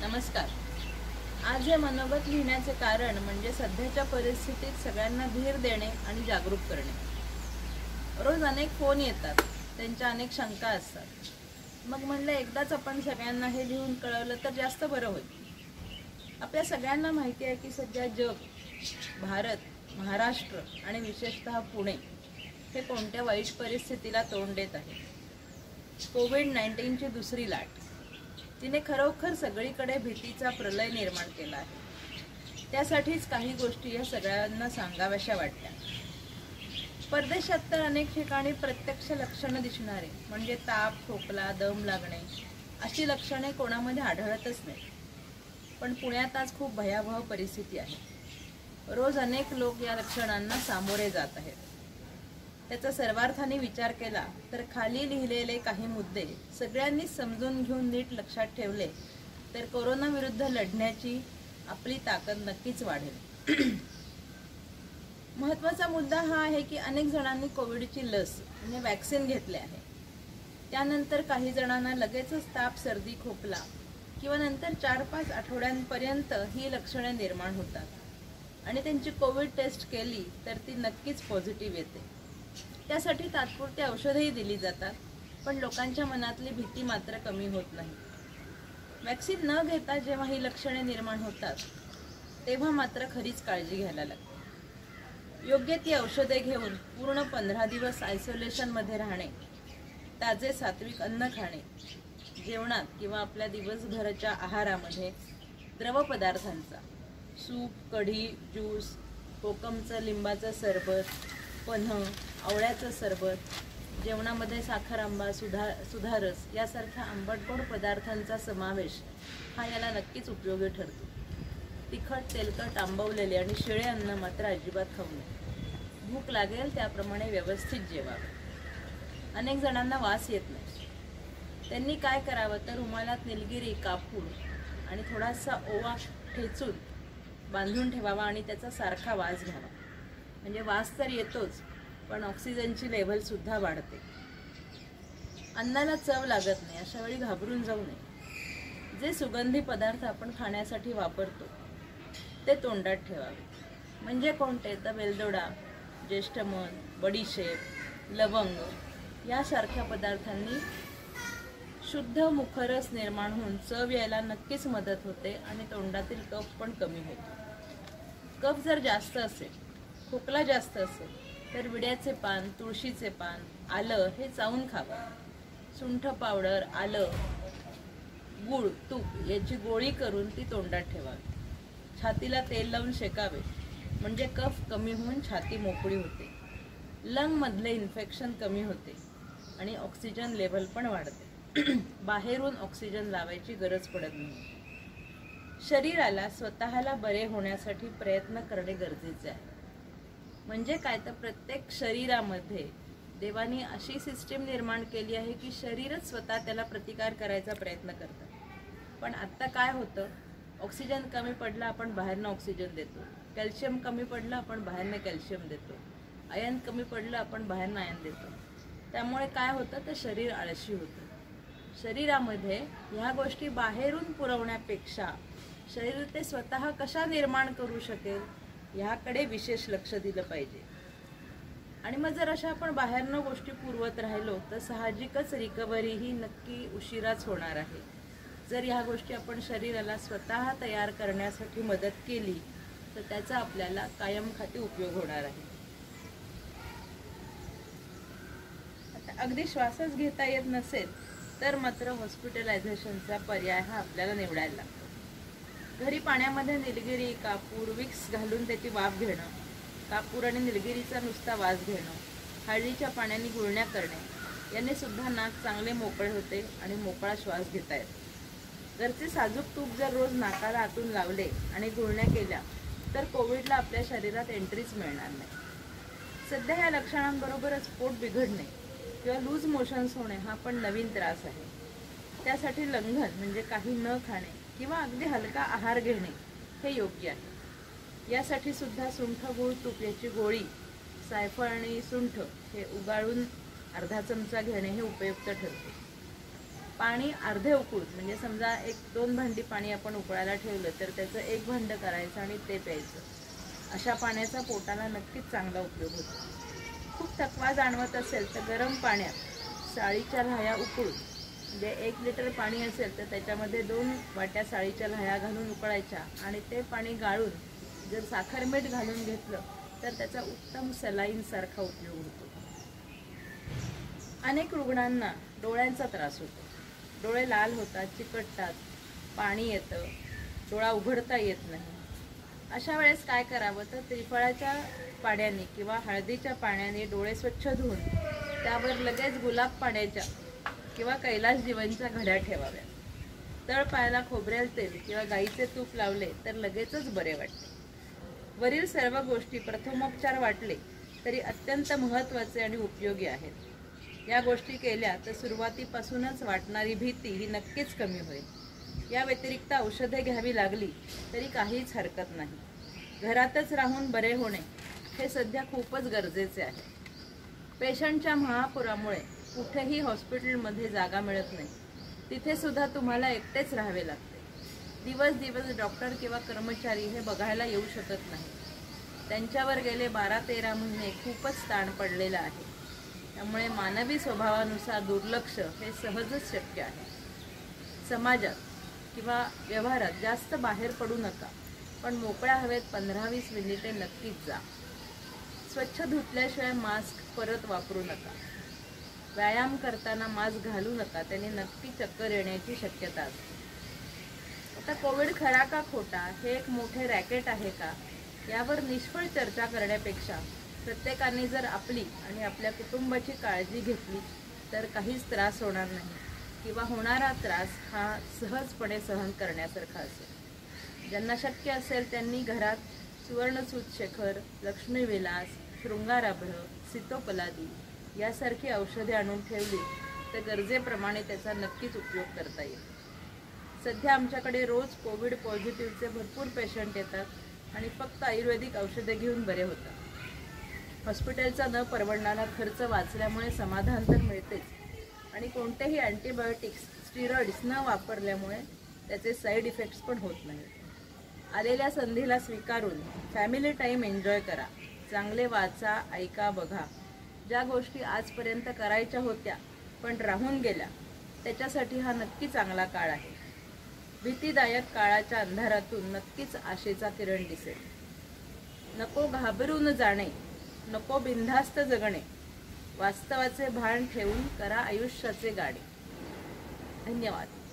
नमस्कार. आज हे मनोगत लिहिण्याचे कारण म्हणजे सध्याच्या परिस्थितीत सगळ्यांना धीर देणे आणि जागरूक करणे. रोज अनेक फोन येतात, त्यांच्या अनेक शंका असतात. मग म्हणलं एकदाच आपण सगळ्यांना हे लिहून कळवलं तर जास्त बरं होईल. आपल्या सगळ्यांना माहिती आहे की सध्या जग, भारत, महाराष्ट्र आणि विशेषतः पुणे हे कोणत्या वाईट परिस्थितीला तोंड देत आहे. कोविड-19ची दुसरी लाट तिने खरोखर सगळीकडे भीतीचा प्रलय निर्माण केला आहे. त्यासाठीच काही गोष्टी या सगळ्यांना सांगाव्याशा वाटल्या. परदेशात तर अनेक ठिकाणी प्रत्यक्ष लक्षणं दिसणारे म्हणजे ताप, खोकला, दम लागणे अशी लक्षणे कोणामध्ये आढळतच नाही. पण पुण्यात आज खूप भयावह परिस्थिती आहे. रोज अनेक लोक या लक्षणांना सामोरे जात आहेत. त्याचा सर्वार्थाने विचार केला तर खाली लिहिलेले काही मुद्दे सगळ्यांनी समजून घेऊन नीट लक्षात ठेवले तर कोरोना विरुद्ध लढण्याची आपली ताकद नक्कीच वाढेल. महत्त्वाचा मुद्दा हा आहे की अनेक जणांनी कोविडची लस म्हणजे वॅक्सिन घेतले आहे. त्यानंतर काही जणांना लगेचच ताप, सर्दी, खोकला किंवा नंतर 4-5 आठवड्यांपर्यंत ही लक्षणे निर्माण होतात आणि त्यांची कोविड टेस्ट केली तर ती नक्कीच पॉझिटिव्ह येते. त्यासाठी तात्पुरती औषधही दिली जातात, पण लोकांच्या मनातली भीती मात्र कमी होत नाही. वॅक्सिन न घेता जेव्हा ही लक्षणे निर्माण होतात तेव्हा मात्र खरीच काळजी घ्यायला लागते. योग्य ती औषधे घेऊन पूर्ण 15 दिवस आयसोलेशनमध्ये राहणे, ताजे सात्विक अन्न खाणे, जेवणात किंवा आपल्या दिवसभराच्या आहारामध्ये द्रव पदार्थांचा सूप, कढी, ज्यूस, कोकमचं लिंबाचं सरबत, पन्ह, आवळ्याचं सरबत, जेवणामध्ये साखर आंबा, सुधारस यासारख्या आंबटगोड पदार्थांचा समावेश हा याला नक्कीच उपयोगी ठरतो. तिखट, तेलकट, आंबवलेले आणि शिळे अन्न मात्र अजिबात खाऊ नये. भूक लागेल त्याप्रमाणे व्यवस्थित जेवावे. अनेक जणांना वास येत नाही. त्यांनी काय करावं तर रुमालात निलगिरी, कापूर आणि थोडासा ओवा ठेचून बांधून ठेवावा आणि त्याचा सारखा वास घ्यावा. म्हणजे वास तर येतोच, पण ऑक्सिजनची लेव्हलसुद्धा वाढते. अन्नाला चव लागत नाही, अशा वेळी घाबरून जाऊ नये. जे सुगंधी पदार्थ आपण खाण्यासाठी वापरतो ते तोंडात ठेवावे. म्हणजे कोणते तर वेलदोडा, ज्येष्ठमध, बडीशेप, लवंग यासारख्या पदार्थांनी शुद्ध मुखरस निर्माण होऊन चव यायला नक्कीच मदत होते आणि तोंडातील कफ पण कमी होतो. कफ जर जास्त असेल, खोकला जास्त असेल तर विड्याचे पान, तुळशीचे पान, आलं हे चावून खावं. सुंठ पावडर, आलं, गूळ, तूप याची गोळी करून ती तोंडात ठेवावी. छातीला तेल लावून शेकावे म्हणजे कफ कमी होऊन छाती मोकळी होते. लंगमधले इन्फेक्शन कमी होते आणि ऑक्सिजन लेव्हल पण वाढते. बाहेरून ऑक्सिजन लावायची गरज पडत नाही. शरीराला स्वतःला बरे होण्यासाठी प्रयत्न करणे गरजेचे आहे. म्हणजे काय तर प्रत्येक शरीरामध्ये देवाने अशी सिस्टीम निर्माण केली आहे की शरीरच स्वतः त्याला प्रतिकार करायचा प्रयत्न करतं. पण आत्ता काय होतं, ऑक्सिजन कमी पडला आपण बाहेरनं ऑक्सिजन देतो, कॅल्शियम कमी पडलं आपण बाहेरनं कॅल्शियम देतो, आयन कमी पडलं आपण बाहेरनं आयन देतो. त्यामुळे काय होतं तर शरीर आळशी होतं. शरीरामध्ये ह्या गोष्टी बाहेरून पुरवण्यापेक्षा शरीर ते स्वतः कशा निर्माण करू शकेल ह्याकडे विशेष लक्ष दिलं पाहिजे. आणि मग जर अशा आपण बाहेरनं गोष्टी पुरवत राहिलो तर साहजिकच रिकव्हरी ही नक्की उशिराच होणार आहे. जर ह्या गोष्टी आपण शरीराला स्वतः तयार करण्यासाठी मदत केली तर त्याचा आपल्याला कायमखाती उपयोग होणार आहे. आता अगदी श्वासच घेता येत नसेल तर मात्र हॉस्पिटलायझेशनचा पर्याय हा आपल्याला निवडायला लागतो. घरी पाण्यामध्ये निलगिरी, कापूर, विक्स घालून त्याची वाफ घेणं, कापूर आणि निलगिरीचा नुसता वास घेणं, हळदीच्या पाण्याने गुळण्या करणे याने सुद्धा नाक चांगले मोकळे होते आणि मोकळा श्वास घेता येतो. घरचे साजूक तूप जर रोज नाकाला आतून लावले आणि गुळण्या केल्या तर कोविडला आपल्या शरीरात एंट्रीच मिळणार नाही. सध्या ह्या लक्षणांबरोबरच पोट बिघडणे किंवा लूज मोशन्स होणे हा पण नवीन त्रास आहे. त्यासाठी लंघन म्हणजे काही न खाणे किंवा अगदी हलका आहार घेणे हे योग्य आहे. यासाठी सुद्धा सुंठ, गूळ, तूप याची गोळी, जायफळ आणि सुंठ हे उगाळून अर्धा चमचा घेणे हे उपयुक्त ठरते. पाणी अर्धे उकळून, म्हणजे समजा 1-2 भांडी पाणी आपण उकळायला ठेवलं तर त्याचं 1 भांड करायचं आणि ते प्यायचं. अशा पाण्याचा पोटाला नक्कीच चांगला उपयोग होतो. खूप थकवा जाणवत असेल तर गरम पाण्यात साळीच्या लाह्या उकळून, म्हणजे 1 लिटर पाणी असेल तर त्याच्यामध्ये 2 वाट्या साळीच्या लाह्या घालून उकळायच्या आणि ते पाणी गाळून जर साखर मीठ घालून घेतलं तर त्याचा उत्तम सलाईन सारखा उपयोग होतो. अनेक रुग्णांना डोळ्यांचा त्रास होतो. डोळे लाल होतात, चिकटतात, पाणी येतं, डोळा उघडता येत नाही. अशा वेळेस काय करावं तर त्रिफळाच्या पाण्याने किंवा हळदीच्या पाण्याने डोळे स्वच्छ धुवून त्यावर लगेच गुलाब पाण्याच्या किंवा कैलास जीवनच्या घड्या ठेवाव्या. तळपायाला खोबरेल तेल किंवा गाईचे तूप लावले तर लगेचच बरे वाटते. वरील सर्व गोष्टी प्रथमोपचार वाटले तरी अत्यंत महत्त्वाचे आणि उपयोगी आहेत. या गोष्टी केल्या तर सुरुवातीपासूनच वाटणारी भीती ही नक्कीच कमी होईल. या व्यतिरिक्त औषधे घ्यावी लागली तरी काहीच हरकत नाही. घरातच राहून बरे होणे हे सध्या खूपच गरजेचे आहे. पेशंटच्या महापुरामुळे कुठेही हॉस्पिटलमध्ये जागा मिळत नाही. तिथे सुद्धा तुम्हाला एकटेच राहावे लागते. दिवस डॉक्टर किंवा कर्मचारी हे बघायला येऊ शकत नाही. त्यांच्यावर गेले 12-13 महिने खूपच ताण पडलेला आहे. त्यामुळे मानवी स्वभावानुसार दुर्लक्ष हे सहजच शक्य आहे. समाजात किंवा व्यवहारात जास्त बाहेर पडू नका, पण मोकळ्या हवेत 15-20 मिनिटे नक्कीच जा. स्वच्छ धुतल्याशिवाय मास्क परत वापरू नका. व्यायाम करताना मास्क घालू नका, त्याने नक्की चक्कर येण्याची शक्यता असते. आता कोविड खरा का खोटा हे एक मोठे रॅकेट आहे का, यावर निष्फळ चर्चा करण्यापेक्षा प्रत्येकाने जर आपली आणि आपल्या कुटुंबाची काळजी घेतली तर काहीच त्रास होणार नाही किंवा होणारा त्रास हा सहजपणे सहन करण्यासारखा असेल. ज्यांना शक्य असेल त्यांनी घरात सुवर्णसूतशेखर, लक्ष्मीविलास, शृंगाराभ्र, सीतोपलादी यासारखी औषधे आणून ठेवली तर गरजेप्रमाणे त्याचा नक्कीच उपयोग करता येईल. सध्या आमच्याकडे रोज कोविड पॉझिटिव्हचे भरपूर पेशंट येतात आणि फक्त आयुर्वेदिक औषधे घेऊन बरे होतात. हॉस्पिटलचा न परवडणारा खर्च वाचल्यामुळे समाधान तर मिळतेच आणि कोणतेही अँटीबायोटिक्स, स्टिरॉइड्स न वापरल्यामुळे त्याचे साईड इफेक्ट्स पण होत नाहीत. आलेल्या संधीला स्वीकारून फॅमिली टाईम एन्जॉय करा. चांगले वाचा, ऐका, बघा. ज्या गोष्टी आजपर्यंत करायच्या होत्या पण राहून गेल्या त्याच्यासाठी हा नक्की चांगला काळ आहे. भीतीदायक काळाच्या अंधारातून नक्कीच आशेचा किरण दिसेल. नको घाबरून जाणे, नको बिनधास्त जगणे. वास्तवाचे भान ठेवून करा आयुष्याचे गाणे. धन्यवाद.